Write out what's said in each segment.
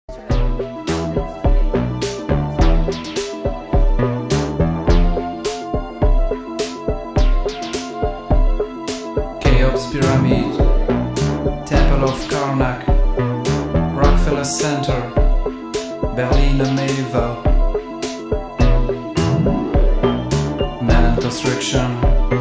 Cheops Pyramid, Temple of Karnak, Rockefeller Center, Berliner Medieval, Man and Construction,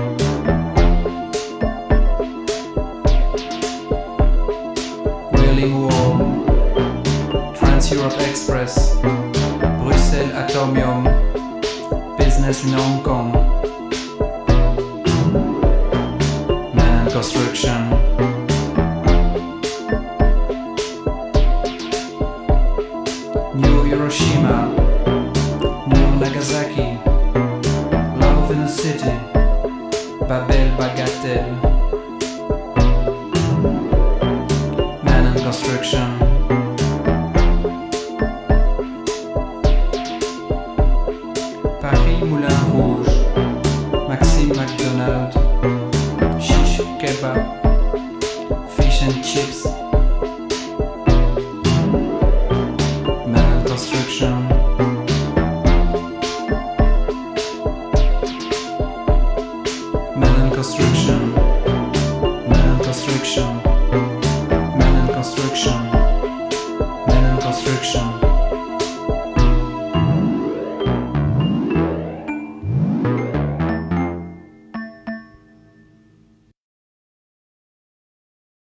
Wheeling Wall, Trans-Europe Express, Bruxelles Atomium, Business in Hong Kong, Man and Construction, New Hiroshima, New Nagasaki, Love in the City, Babel Bagatelle, Man and Construction, Paris Moulin Rouge, Maxime McDonald, Shish Kebab, Fish and Chips, Man and Construction, Man and Construction.